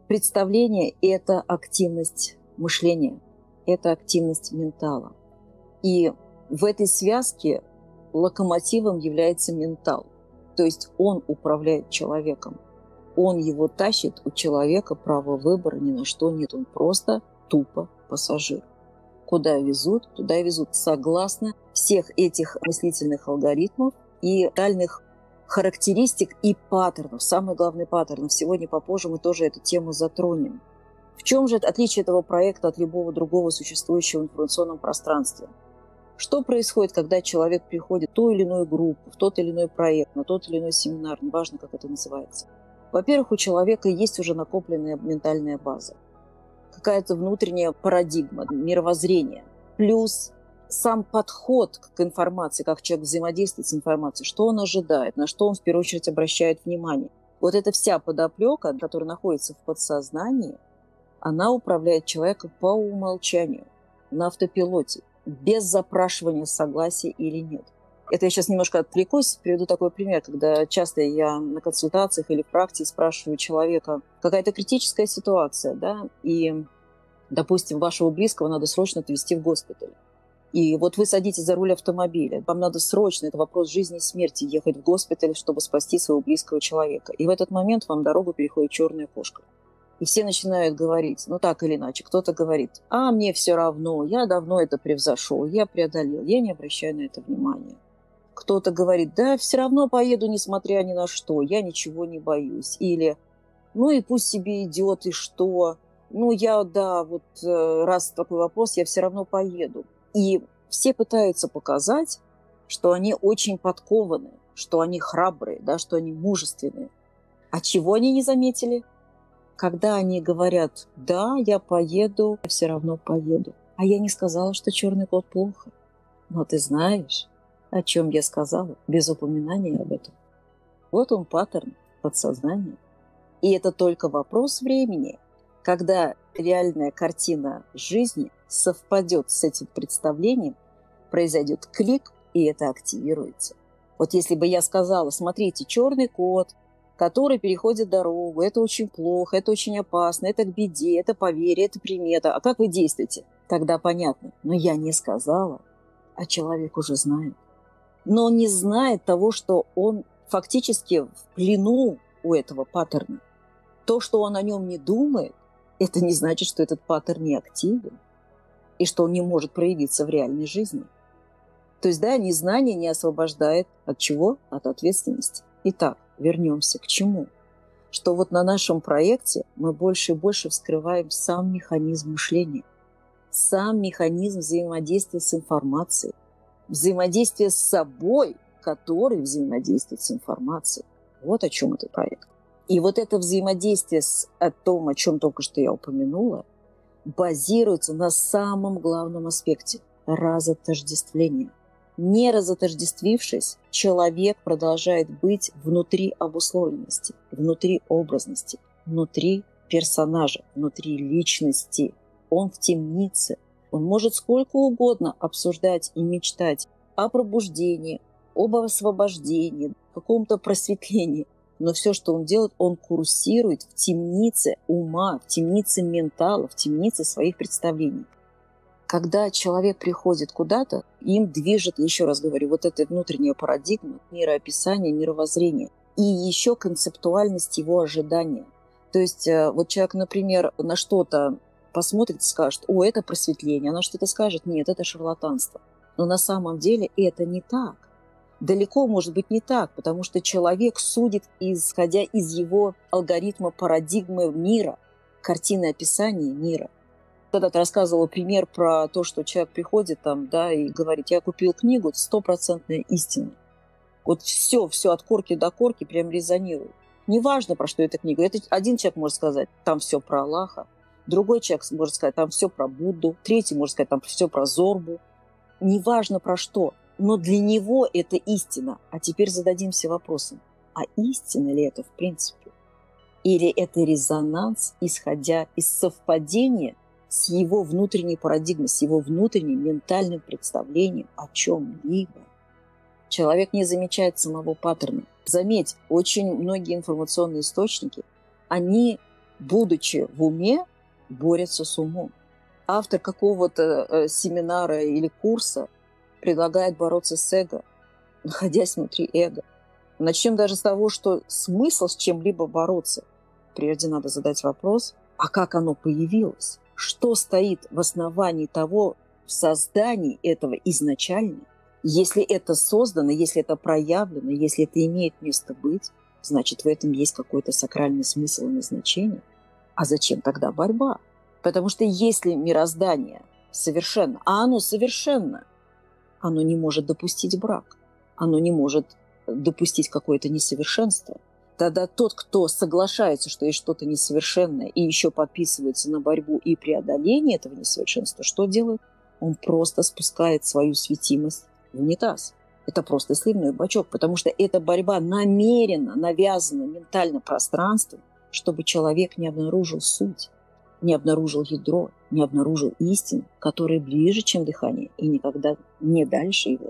Представление – это активность мышления, это активность ментала. И в этой связке локомотивом является ментал. То есть он управляет человеком. Он его тащит, у человека права выбора ни на что нет. Он просто тупо пассажир. Куда везут, туда и везут. Согласно всех этих мыслительных алгоритмов и ментальных характеристик и паттернов. Самый главный паттерн. Сегодня попозже мы тоже эту тему затронем. В чем же отличие этого проекта от любого другого существующего в информационном пространстве? Что происходит, когда человек приходит в ту или иную группу, в тот или иной проект, на тот или иной семинар, неважно, как это называется? Во-первых, у человека есть уже накопленная ментальная база, какая-то внутренняя парадигма, мировоззрение, плюс сам подход к информации, как человек взаимодействует с информацией, что он ожидает, на что он в первую очередь обращает внимание. Вот эта вся подоплека, которая находится в подсознании, она управляет человеком по умолчанию, на автопилоте, без запрашивания согласия или нет. Это я сейчас немножко отвлекусь, приведу такой пример, когда часто я на консультациях или в практике спрашиваю человека, какая-то критическая ситуация, да, и, допустим, вашего близкого надо срочно отвезти в госпиталь. И вот вы садитесь за руль автомобиля, вам надо срочно, это вопрос жизни и смерти, ехать в госпиталь, чтобы спасти своего близкого человека. И в этот момент вам дорогу переходит черная кошка. И все начинают говорить, ну так или иначе, кто-то говорит, а мне все равно, я давно это превзошел, я преодолел, я не обращаю на это внимания. Кто-то говорит, да, все равно поеду, несмотря ни на что, я ничего не боюсь. Или, ну и пусть себе идет, и что? Ну я, да, вот раз такой вопрос, я все равно поеду. И все пытаются показать, что они очень подкованы, что они храбрые, да, что они мужественные. А чего они не заметили? Когда они говорят, да, я поеду, я все равно поеду. А я не сказала, что черный кот плохо. Но ты знаешь, о чем я сказала, без упоминания об этом. Вот он паттерн подсознания. И это только вопрос времени, когда реальная картина жизни совпадет с этим представлением, произойдет клик, и это активируется. Вот если бы я сказала, смотрите, черный кот, который переходит дорогу, это очень плохо, это очень опасно, это к беде, это поверье, это примета. А как вы действуете? Тогда понятно. Но я не сказала, а человек уже знает. Но он не знает того, что он фактически в плену у этого паттерна. То, что он о нем не думает, это не значит, что этот паттерн не активен и что он не может проявиться в реальной жизни. То есть, да, незнание не освобождает от чего? От ответственности. Итак, вернемся к чему? Что вот на нашем проекте мы больше и больше вскрываем сам механизм мышления, сам механизм взаимодействия с информацией, взаимодействие с собой, который взаимодействует с информацией. Вот о чем этот проект. И вот это взаимодействие о том, о чем только что я упомянула, базируется на самом главном аспекте – разотождествления. Не разотождествившись, человек продолжает быть внутри обусловленности, внутри образности, внутри персонажа, внутри личности. Он в темнице. Он может сколько угодно обсуждать и мечтать о пробуждении, об освобождении, каком-то просветлении. Но все, что он делает, он курсирует в темнице ума, в темнице ментала, в темнице своих представлений. Когда человек приходит куда-то, им движет, еще раз говорю, вот эта внутренняя парадигма, мироописание, мировоззрение. И еще концептуальность его ожидания. То есть вот человек, например, на что-то посмотрит и скажет, о, это просветление. Она что-то скажет, нет, это шарлатанство. Но на самом деле это не так. Далеко может быть не так, потому что человек судит, исходя из его алгоритма парадигмы мира, картины описания мира. Когда-то рассказывала пример про то, что человек приходит там, да, и говорит, я купил книгу, это 100% истина. Вот все от корки до корки прям резонирует. Неважно, про что эта книга. Это один человек может сказать, там все про Аллаха, другой человек может сказать, там все про Будду, третий может сказать, там все про Зорбу. Неважно про что, но для него это истина. А теперь зададимся вопросом, а истина ли это в принципе? Или это резонанс, исходя из совпадения с его внутренней парадигмой, с его внутренним ментальным представлением о чем-либо? Человек не замечает самого паттерна. Заметь, очень многие информационные источники, они будучи в уме, борются с умом. Автор какого-то семинара или курса предлагает бороться с эго, находясь внутри эго. Начнем даже с того, что смысл с чем-либо бороться. Прежде надо задать вопрос, а как оно появилось? Что стоит в основании того, в создании этого изначально? Если это создано, если это проявлено, если это имеет место быть, значит, в этом есть какой-то сакральный смысл и назначение. А зачем тогда борьба? Потому что если мироздание совершенно, а оно совершенно, оно не может допустить брак, оно не может допустить какое-то несовершенство. Тогда тот, кто соглашается, что есть что-то несовершенное, и еще подписывается на борьбу и преодоление этого несовершенства, что делает? Он просто спускает свою светимость в унитаз. Это просто сливной бачок, потому что эта борьба намеренно навязана ментально пространством, чтобы человек не обнаружил суть, не обнаружил ядро, не обнаружил истину, которая ближе, чем дыхание, и никогда не дальше его.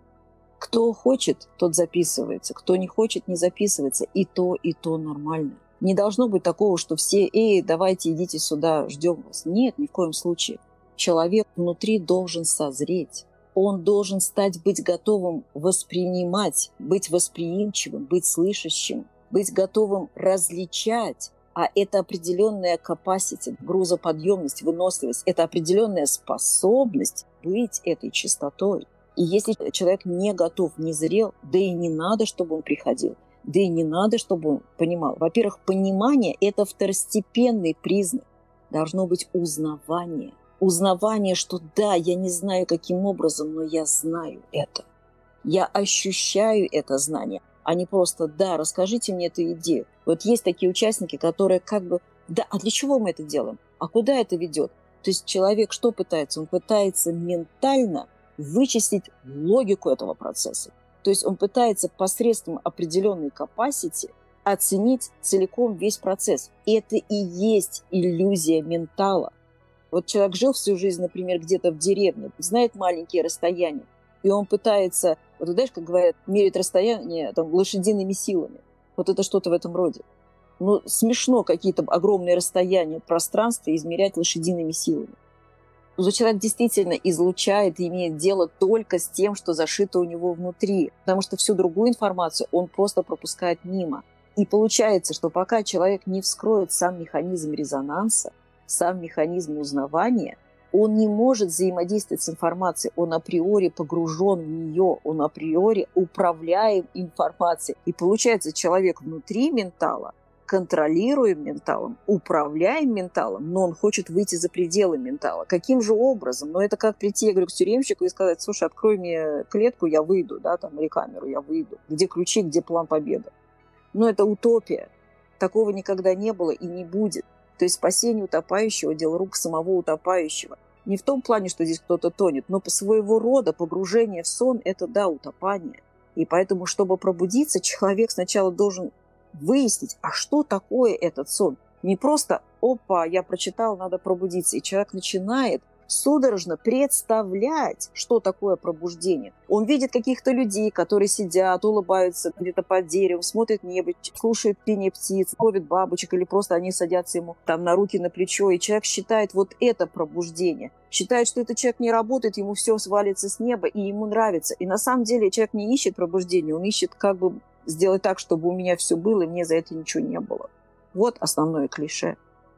Кто хочет, тот записывается. Кто не хочет, не записывается. И то нормально. Не должно быть такого, что все, давайте идите сюда, ждем вас. Нет, ни в коем случае. Человек внутри должен созреть. Он должен быть готовым воспринимать, быть восприимчивым, быть слышащим, быть готовым различать. А это определенная capacity, грузоподъемность, выносливость. Это определенная способность быть этой чистотой. И если человек не готов, не зрел, да и не надо, чтобы он приходил, да и не надо, чтобы он понимал. Во-первых, понимание – это второстепенный признак. Должно быть узнавание. Узнавание, что да, я не знаю, каким образом, но я знаю это. Я ощущаю это знание, а не просто «да, расскажите мне эту идею». Вот есть такие участники, которые «да, а для чего мы это делаем? А куда это ведет?» То есть человек что пытается? Он пытается ментально вычислить логику этого процесса. То есть он пытается посредством определенной capacity оценить целиком весь процесс. Это и есть иллюзия ментала. Вот человек жил всю жизнь, например, где-то в деревне, знает маленькие расстояния, и он пытается, вот знаешь, как говорят, мерить расстояние лошадиными силами. Вот это что-то в этом роде. Ну, смешно какие-то огромные расстояния пространства измерять лошадиными силами. Но человек действительно излучает и имеет дело только с тем, что зашито у него внутри, потому что всю другую информацию он просто пропускает мимо. И получается, что пока человек не вскроет сам механизм резонанса, сам механизм узнавания, он не может взаимодействовать с информацией, он априори погружен в нее, он априори управляем информацией. И получается, человек внутри ментала, контролируем менталом, управляем менталом, но он хочет выйти за пределы ментала. Каким же образом? Это как прийти, я говорю, к тюремщику и сказать: слушай, открой мне клетку, я выйду, или камеру, я выйду. Где ключи, где план победы? Это утопия. Такого никогда не было и не будет. То есть спасение утопающего – дело рук самого утопающего. Не в том плане, что здесь кто-то тонет, но по своего рода погружение в сон – это, да, утопание. И поэтому, чтобы пробудиться, человек сначала должен выяснить, а что такое этот сон. Не просто «опа, я прочитал, надо пробудиться». И человек начинает судорожно представлять, что такое пробуждение. Он видит каких-то людей, которые сидят, улыбаются где-то под деревом, смотрят небо, слушают пение птиц, ловят бабочек, или просто они садятся ему на руки, на плечо, и человек считает вот это пробуждение. Считает, что этот человек не работает, ему все свалится с неба, и ему нравится. И на самом деле человек не ищет пробуждения, он ищет сделать так, чтобы у меня все было, и мне за это ничего не было. Вот основное клише.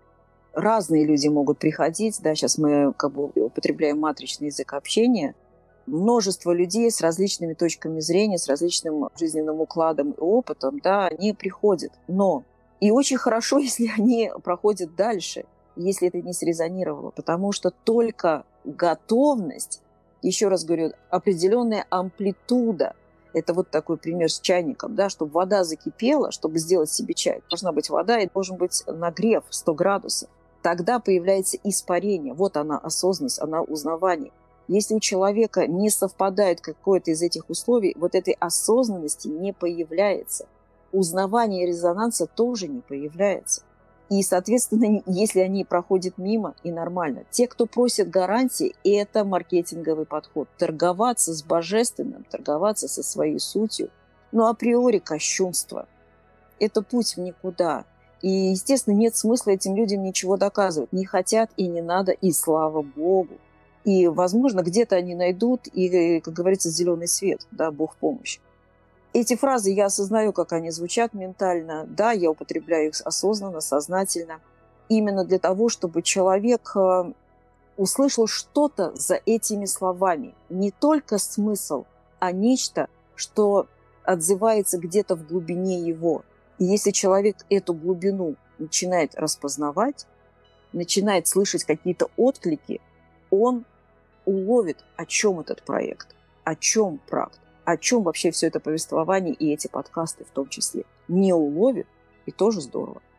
Разные люди могут приходить, сейчас мы употребляем матричный язык общения. Множество людей с различными точками зрения, с различным жизненным укладом и опытом, они приходят. Но и очень хорошо, если они проходят дальше, если это не срезонировало, потому что только готовность, еще раз говорю, определенная амплитуда. Это вот такой пример с чайником, чтобы вода закипела, чтобы сделать себе чай. Должна быть вода и должен быть нагрев 100 градусов. Тогда появляется испарение. Вот она осознанность, она узнавание. Если у человека не совпадает какое-то из этих условий, вот этой осознанности не появляется. Узнавание резонанса тоже не появляется. И, соответственно, если они проходят мимо, и нормально. Те, кто просит гарантии, это маркетинговый подход. Торговаться с божественным, торговаться со своей сутью, априори кощунство. Это путь в никуда. И, естественно, нет смысла этим людям ничего доказывать. Не хотят и не надо, и слава богу. И, возможно, где-то они найдут, и, как говорится, зеленый свет, да, Бог в помощь. Эти фразы я осознаю, как они звучат ментально. Да, я употребляю их осознанно, сознательно. Именно для того, чтобы человек услышал что-то за этими словами. Не только смысл, а нечто, что отзывается где-то в глубине его. И если человек эту глубину начинает распознавать, начинает слышать какие-то отклики, он уловит, о чем этот проект, о чем практ, о чем вообще все это повествование и эти подкасты в том числе. Не уловит, и тоже здорово.